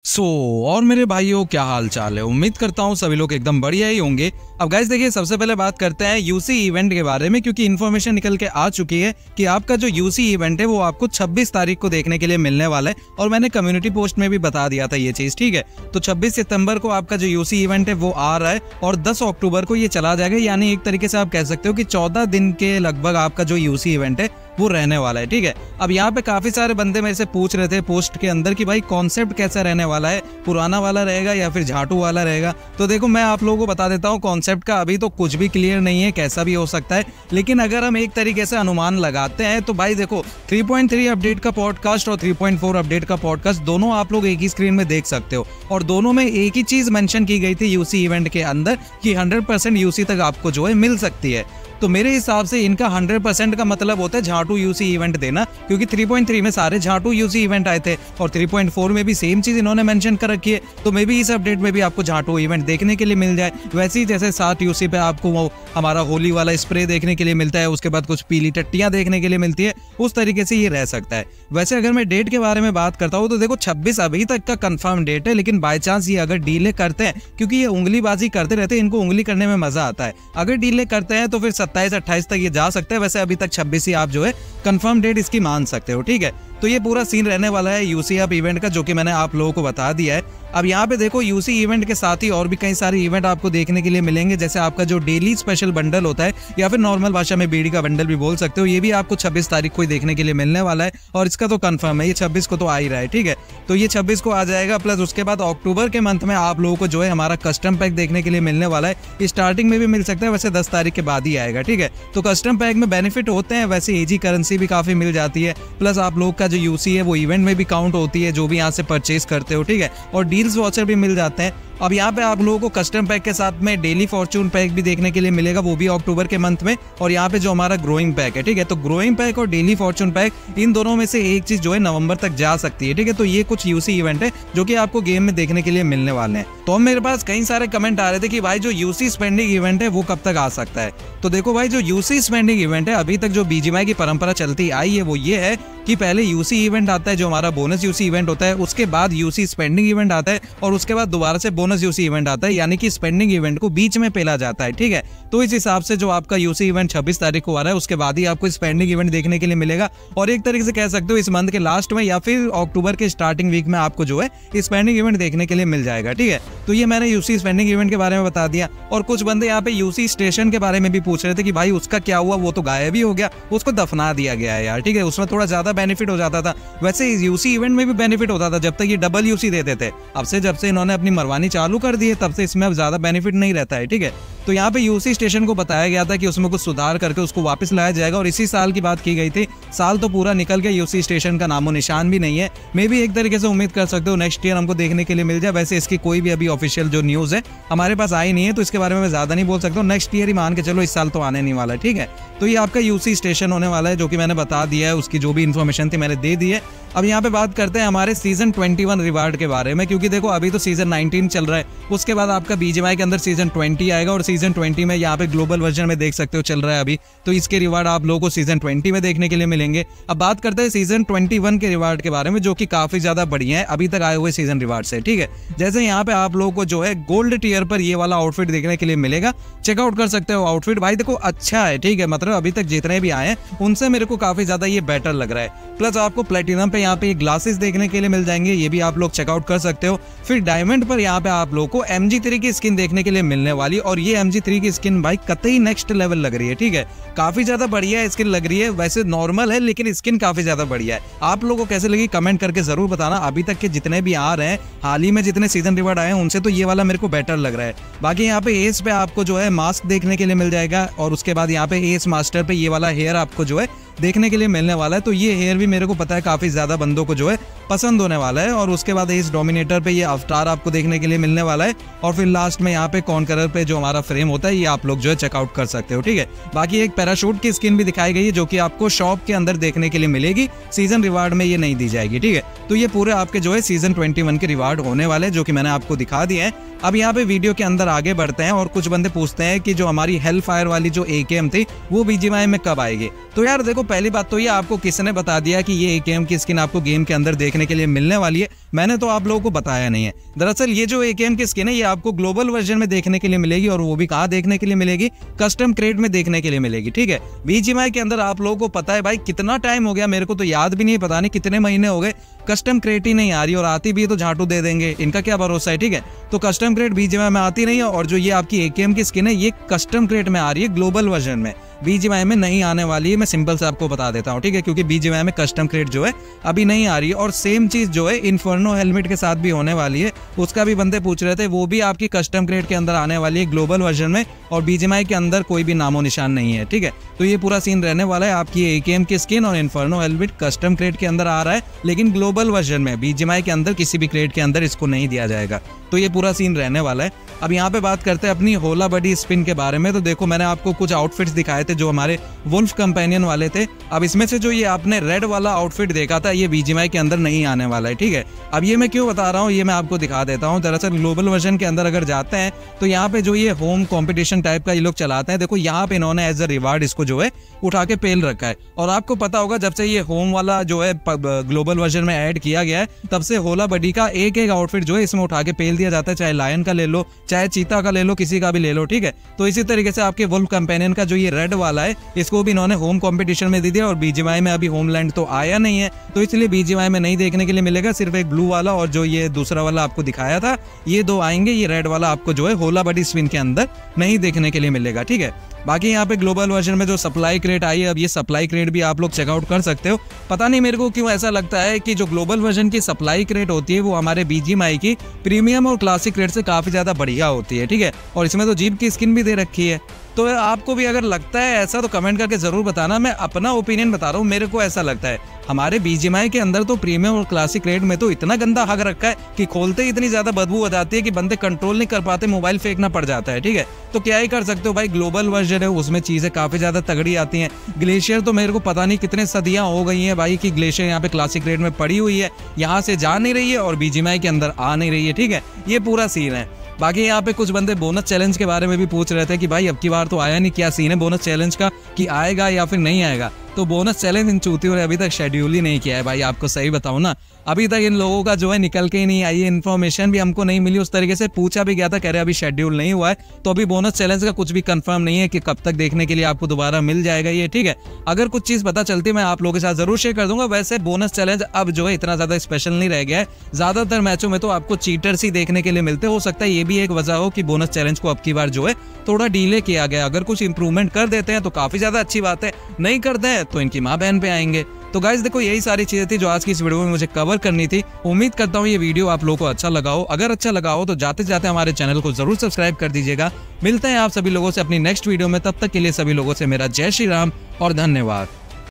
सो और मेरे भाइयों, क्या हाल चाल है। उम्मीद करता हूँ सभी लोग एकदम बढ़िया ही होंगे। अब गाइस देखिए, सबसे पहले बात करते हैं यूसी इवेंट के बारे में, क्योंकि इन्फॉर्मेशन निकल के आ चुकी है कि आपका जो यूसी इवेंट है वो आपको 26 तारीख को देखने के लिए मिलने वाला है। और मैंने कम्युनिटी पोस्ट में भी बता दिया था ये चीज, ठीक है। तो 26 सितंबर को आपका जो यूसी इवेंट है वो आ रहा है और 10 अक्टूबर को ये चला जाएगा। यानी एक तरीके से आप कह सकते हो कि 14 दिन के लगभग आपका जो यूसी इवेंट है वो रहने वाला है, ठीक है। अब यहाँ पे काफी सारे बंदे मेरे से पूछ रहे थे पोस्ट के अंदर कि भाई कॉन्सेप्ट कैसा रहने वाला है, पुराना वाला रहेगा या फिर झाटू वाला रहेगा। तो देखो, मैं आप लोगों को बता देता हूँ, कॉन्सेप्ट का अभी तो कुछ भी क्लियर नहीं है, कैसा भी हो सकता है। लेकिन अगर हम एक तरीके से अनुमान लगाते हैं तो भाई देखो, 3.3 अपडेट का पॉडकास्ट और 3.4 अपडेट का पॉडकास्ट दोनों आप लोग एक ही स्क्रीन में देख सकते हो। और दोनों में एक ही चीज मेंशन की गई थी यूसी इवेंट के अंदर कि 100% यूसी तक आपको जो है मिल सकती है। तो मेरे हिसाब से इनका 100% का मतलब होता है झाटू यूसी इवेंट देना, क्योंकि 3.3 में सारे झाटू यूसी इवेंट आए थे और 3.4 में भी सेम चीज इन्होंने मेंशन कर रखी है। तो मे भी इस अपडेट में भी आपको झाटू इवेंट देखने के लिए मिल जाए। वैसे ही जैसे 7 यूसी पे आपको वो हमारा होली वाला स्प्रे देखने के लिए मिलता है, उसके बाद कुछ पीली टट्टियां देखने के लिए मिलती है, उस तरीके से ये रह सकता है। वैसे अगर मैं डेट के बारे में बात करता हूँ तो देखो, 26 अभी तक का कंफर्म डेट है, लेकिन बाय चांस ये अगर डीले करते हैं, क्योंकि ये उंगलीबाजी करते रहते हैं, इनको उंगली करने में मजा आता है। अगर डीले करते हैं तो फिर 27-28 तक जा सकते हैं। वैसे अभी तक 26 ही आप जो है कंफर्म डेट इसकी मान सकते हो, ठीक है। तो ये पूरा सीन रहने वाला है यूसी अप इवेंट का, जो कि मैंने आप लोगों को बता दिया है। अब यहाँ पे देखो, यूसी इवेंट के साथ ही और भी कई सारे इवेंट आपको देखने के लिए मिलेंगे, जैसे आपका जो डेली स्पेशल बंडल होता है या फिर नॉर्मल भाषा में बीडी का बंडल भी बोल सकते हो, ये भी आपको 26 तारीख को ही देखने के लिए मिलने वाला है। और इसका तो कंफर्म है, ये 26 को तो आ ही रहा है, ठीक है। तो ये 26 को आ जाएगा। प्लस उसके बाद अक्टूबर के मंथ में आप लोगों को जो है हमारा कस्टम पैक देखने के लिए मिलने वाला है। स्टार्टिंग में भी मिल सकता है, वैसे 10 तारीख के बाद ही आएगा, ठीक है। तो कस्टम पैक में बेनिफिट होते हैं, वैसे एजी करेंसी भी काफी मिल जाती है। प्लस आप लोग का जो यूसी है वो इवेंट में भी काउंट होती है, जो भी यहाँ से परचेज करते हो, ठीक है। और डील्स वॉचर भी मिल जाते हैं। अब यहाँ पे आप लोगों को कस्टम पैक के साथ में डेली फॉर्चून पैक भी देखने के लिए मिलेगा, वो भी अक्टूबर के मंथ में। और यहाँ पे जो हमारा ग्रोइंग पैक है, ठीक है, तो ग्रोइंग पैक और डेली फॉर्चून पैक, इन दोनों में से एक चीज जो है नवंबर तक जा सकती है, ठीक है। तो ये कुछ यूसी इवेंट है जो कि आपको गेम में देखने के लिए मिलने वाले हैं। तो अब मेरे पास कई सारे कमेंट आ रहे थे कि भाई जो यूसी स्पेंडिंग इवेंट है वो कब तक आ सकता है। तो देखो भाई, जो यूसी स्पेंडिंग इवेंट है, अभी तक जो बीजीएमआई की परंपरा चलती आई है वो ये है कि पहले यूसी इवेंट आता है, जो हमारा बोनस यूसी इवेंट होता है, उसके बाद यूसी स्पेंडिंग इवेंट आता है और उसके बाद दोबारा से बोनस यूसी इवेंट आता है। यानी कि स्पेंडिंग इवेंट को बीच में पेला जाता है, ठीक है। तो इस हिसाब से जो आपका यूसी इवेंट 26 तारीख को आ रहा है, उसके बाद ही आपको स्पेंडिंग इवेंट देखने के लिए मिलेगा। और एक तरीके से कह सकते हो इस मंथ के लास्ट में या फिर अक्टूबर के स्टार्टिंग वीक में आपको जो है स्पेंडिंग इवेंट देखने के लिए मिल जाएगा, ठीक है। तो ये मैंने यूसी स्पेंडिंग इवेंट के बारे में बता दिया। और कुछ बंदे यहाँ पे यूसी स्टेशन के बारे में भी पूछ रहे थे कि भाई उसका क्या हुआ, वो तो गायब ही हो गया, उसको दफना दिया गया है यार, ठीक है। उसमें थोड़ा ज्यादा बेनिफिट हो जाता था। वैसे यूसी इवेंट में भी बेनिफिट होता था जब तक ये डबल यूसी देते थे। अब से जब से इन्होंने अपनी मरवानी चालू कर दी है, तब से इसमें अब ज्यादा बेनिफिट नहीं रहता है, ठीक है। तो यहाँ पे यूसी स्टेशन को बताया गया था कि उसमें कुछ सुधार करके उसको वापस लाया जाएगा। और इसी साल की बात की गई थी। साल तो पूरा निकल गया, यूसी स्टेशन का नामो निशान भी नहीं है। मे भी एक तरीके से उम्मीद कर सकते हो नेक्स्ट ईयर हमको देखने के लिए मिल जाए। वैसे इसकी कोई भी अभी ऑफिशियल जो न्यूज है हमारे पास आई नहीं है, तो इसके बारे में मैं ज्यादा नहीं बोल सकता हूँ। नेक्स्ट ईयर ही मान के चलो, इस साल तो आने नहीं वाला है, ठीक है। तो ये आपका यूसी स्टेशन होने वाला है, जो कि मैंने बता दिया है। उसकी जो भी इन्फॉर्मेशन थी मैंने दे दी है। अब यहाँ पे बात करते हैं हमारे सीजन 21 रिवार्ड के बारे में, क्योंकि देखो अभी तो सीजन 19 चल रहा है, उसके बाद आपका बीजीएमआई के अंदर सीजन 20 आएगा। और सीजन 20 में यहाँ पे ग्लोबल वर्जन में देख सकते हो चल रहा है अभी, तो इसके रिवार्ड आप लोगों को सीजन 20 में देखने के लिए मिलेंगे। अब बात करते हैं सीजन 21 के रिवार्ड के बारे में, जो कि काफी ज्यादा बढ़िया है अभी तक आए हुए सीजन रिवार्ड से, ठीक है। जैसे यहाँ पे आप लोगों को जो है गोल्ड टियर पर ये वाला आउटफिट देखने के लिए मिलेगा। चेकआउट कर सकते हो आउटफिट, भाई देखो अच्छा है, ठीक है। मतलब अभी तक जितने भी आए हैं उनसे मेरे को काफी ज्यादा ये बेटर लग रहा है। प्लस आपको प्लेटिनम पे यहाँ पे ग्लासेस देखने के लिए मिल जाएंगे, ये भी आप लोग चेकआउट कर सकते हो। फिर डायमंड पर यहाँ पे आप लोगों को MG3 की स्किन देखने के लिए मिलने वाली, और ये MG3 की स्किन भाई कतई नेक्स्ट लेवल लग रही है, ठीक है। काफी ज्यादा बढ़िया स्किन लग रही है। वैसे नॉर्मल है लेकिन स्किन काफी ज्यादा बढ़िया है। आप लोगों को कैसे लगी कमेंट करके जरूर बताना। अभी तक के जितने भी आ रहे हैं, हाल ही में जितने सीजन रिवार्ड आए हैं, उनसे तो ये वाला मेरे को बेटर लग रहा है। बाकी यहाँ पे एस पे आपको जो है मास्क देखने के लिए मिल जाएगा, और उसके बाद यहाँ पे एस मास्टर पे ये वाला हेयर आपको जो है देखने के लिए मिलने वाला है। तो ये हेयर भी मेरे को पता है काफी ज्यादा बंदों को जो है पसंद होने वाला है। और उसके बाद इस डोमिनेटर पे ये अवतार आपको देखने के लिए मिलने वाला है। और फिर लास्ट में यहाँ पे कॉन्करर पे जो हमारा फ्रेम होता है, ये आप लोग जो है चेकआउट कर सकते हो, ठीक है। बाकी एक पैराशूट की स्किन भी दिखाई गई है, जो कि आपको शॉप के अंदर देखने के लिए मिलेगी, सीजन रिवार्ड में ये नहीं दी जाएगी, ठीक है। तो ये पूरे आपके जो है सीजन 21 के रिवार्ड होने वाले, जो कि मैंने आपको दिखा दिए हैं। अब यहाँ पे वीडियो के अंदर आगे बढ़ते हैं और कुछ बंदे पूछते हैं कि जो हमारी हेल फायर वाली जो AKM थी वो बीजीएमआई में कब आएगी। तो यार देखो, पहली बात तो ये आपको किसने बता दिया कि ये AKM की स्किन आपको गेम के अंदर देखने देखने के लिए मिलने वाली है, मैंने तो आप लोगों को बताया नहीं है। दरअसल ये जो AKM की स्किन है ये आपको ग्लोबल वर्जन में देखने के लिए मिलेगी, और वो भी कहाँ देखने के लिए मिलेगी, कस्टम क्रेट में देखने के लिए मिलेगी। ठीक है, BGMI के अंदर आप लोगों को पता है भाई कितना टाइम हो गया, मेरे को तो याद भी नहीं, पता नहीं कितने महीने हो गए कस्टम क्रेट ही नहीं आ रही, और आती भी है तो झाटू दे देंगे, इनका क्या भरोसा है। ठीक है, तो कस्टम क्रेट BGMI में आती नहीं है, और जो ये आपकी AKM की स्किन है ये कस्टम क्रेट में आ रही है ग्लोबल वर्जन में, BGMI में नहीं आने वाली है। मैं सिंपल से आपको बता देता हूँ, ठीक है, क्योंकि BGMI में कस्टम क्रेट जो है अभी नहीं आ रही है। और सेम चीज जो है इन्फर्नो हेलमेट के साथ भी होने वाली है, उसका भी बंदे पूछ रहे थे, वो भी आपकी कस्टम क्रेट के अंदर आने वाली है ग्लोबल वर्जन में, और BGMI के अंदर कोई भी नामो निशान नहीं है। ठीक है, तो ये पूरा सीन रहने वाला है, आपकी AKM की स्किन और इन्फर्नो हेलमेट कस्टम क्रेट के अंदर आ रहा है, लेकिन ग्लोबल वर्जन में BGMI के अंदर किसी भी क्रेट के अंदर इसको नहीं दिया जाएगा। तो ये पूरा सीन रहने वाला है। अब यहाँ पे बात करते हैं अपनी होला बडी स्पिन के बारे में। तो देखो मैंने आपको कुछ आउटफिट्स दिखाए थे जो हमारे वुल्फ कंपेनियन वाले थे। अब इसमें से जो ये आपने रेड वाला आउटफिट देखा था ये BGMI के अंदर नहीं आने वाला है। ठीक है, अब ये मैं क्यों बता रहा हूँ ये मैं आपको दिखा देता हूँ। दरअसल ग्लोबल वर्जन के अंदर अगर जाते हैं तो यहाँ पे जो ये होम कॉम्पिटिशन टाइप का ये लोग चलाते हैं, देखो यहाँ पे इन्होंने एज अ रिवार्ड इसको जो है उठा के पेल रखा है। और आपको पता होगा जब से ये होम वाला जो है ग्लोबल वर्जन में ऐड किया गया है तब से होला बडी का एक एक आउटफिट जो है इसमें उठा के पेल दिया जाता है, चाहे लायन का ले लो, चाहे चीता का ले लो, किसी का भी ले लो। ठीक है, तो इसी तरीके से आपके वुल्फ कंपेनियन का जो ये रेड वाला है इसको भी इन्होंने होम कंपटीशन में दे दिया, और BGMI में अभी होमलैंड तो आया नहीं है, तो इसलिए BGMI में नहीं देखने के लिए मिलेगा। सिर्फ एक ब्लू वाला और जो ये दूसरा वाला आपको दिखाया था ये दो आएंगे, ये रेड वाला आपको जो है होला बडी स्पिन के अंदर नहीं देखने के लिए मिलेगा। ठीक है, बाकी यहाँ पे ग्लोबल वर्जन में जो सप्लाई क्रेट आई है, अब ये सप्लाई क्रेट भी आप लोग चेकआउट कर सकते हो। पता नहीं मेरे को क्यों ऐसा लगता है कि जो ग्लोबल वर्जन की सप्लाई क्रेट होती है वो हमारे BGMI की प्रीमियम और क्लासिक क्रेट से काफी ज्यादा बढ़िया होती है। ठीक है, और इसमें तो जीप की स्किन भी दे रखी है। तो आपको भी अगर लगता है ऐसा तो कमेंट करके जरूर बताना। मैं अपना ओपिनियन बता रहा हूँ, मेरे को ऐसा लगता है। हमारे BGMI के अंदर तो प्रीमियम और क्लासिक रेट में तो इतना गंदा हक रखा है कि खोलते ही इतनी ज्यादा बदबू आ जाती है कि बंदे कंट्रोल नहीं कर पाते, मोबाइल फेंकना पड़ जाता है। ठीक है, तो क्या ही कर सकते हो भाई, ग्लोबल वर्जन है उसमें चीजें काफी ज्यादा तगड़ी आती हैं। ग्लेशियर तो मेरे को पता नहीं कितने सदियां हो गई हैं भाई कि ग्लेशियर यहाँ पे क्लासिक रेट में पड़ी हुई है, यहाँ से जा नहीं रही है और BGMI के अंदर आ नहीं रही है। ठीक है, ये पूरा सीन है। बाकी यहाँ पे कुछ बंदे बोनस चैलेंज के बारे में भी पूछ रहे थे कि भाई अब की बार तो आया नहीं, क्या सीन है बोनस चैलेंज का, कि आएगा या फिर नहीं आएगा। तो बोनस चैलेंज इन चूतियों ने अभी तक शेड्यूल ही नहीं किया है भाई, आपको सही बताऊं ना, अभी तक इन लोगों का जो है निकल के ही नहीं आई है, इन्फॉर्मेशन भी हमको नहीं मिली। उस तरीके से पूछा भी गया था, कह रहे अभी शेड्यूल नहीं हुआ है, तो अभी बोनस चैलेंज का कुछ भी कंफर्म नहीं है कि कब तक देखने के लिए आपको दोबारा मिल जाएगा ये। ठीक है, अगर कुछ चीज पता चलती है मैं आप लोगों के साथ जरूर शेयर कर दूंगा। वैसे बोनस चैलेंज अब जो है इतना ज्यादा स्पेशल नहीं रह गया है, ज्यादातर मैचों में तो आपको चीटर्स ही देखने के लिए मिलते। हो सकता है ये भी एक वजह हो कि बोनस चैलेंज को अब की बार जो है थोड़ा डिले किया गया। अगर कुछ इंप्रूवमेंट कर देते हैं तो काफी ज्यादा अच्छी बात है, नहीं करते हैं तो इनकी माँ बहन पे आएंगे। तो गाइस देखो यही सारी चीजें थी जो आज की इस वीडियो में मुझे कवर करनी थी। उम्मीद करता हूँ ये वीडियो आप लोगों को अच्छा लगा हो। अगर अच्छा लगा हो तो जाते जाते हमारे चैनल को जरूर सब्सक्राइब कर दीजिएगा। मिलते हैं आप सभी लोगों से अपनी नेक्स्ट वीडियो में, तब तक के लिए सभी लोगों से मेरा जय श्री राम और धन्यवाद।